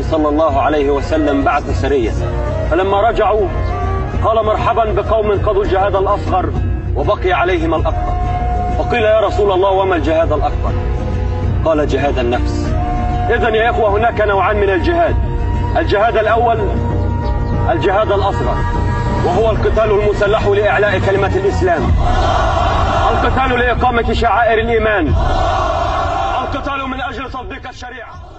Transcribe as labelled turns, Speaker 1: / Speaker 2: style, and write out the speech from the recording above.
Speaker 1: النبي صلى الله عليه وسلم بعث سرية، فلما رجعوا قال مرحبا بقوم قضوا الجهاد الأصغر وبقي عليهم الأكبر. فقيل يا رسول الله وما الجهاد الأكبر؟ قال جهاد النفس. إذن يا إخوة هناك نوعان من الجهاد. الجهاد الأول الجهاد الأصغر، وهو القتال المسلح لإعلاء كلمة الإسلام، القتال لإقامة شعائر الإيمان، القتال من أجل تطبيق الشريعة.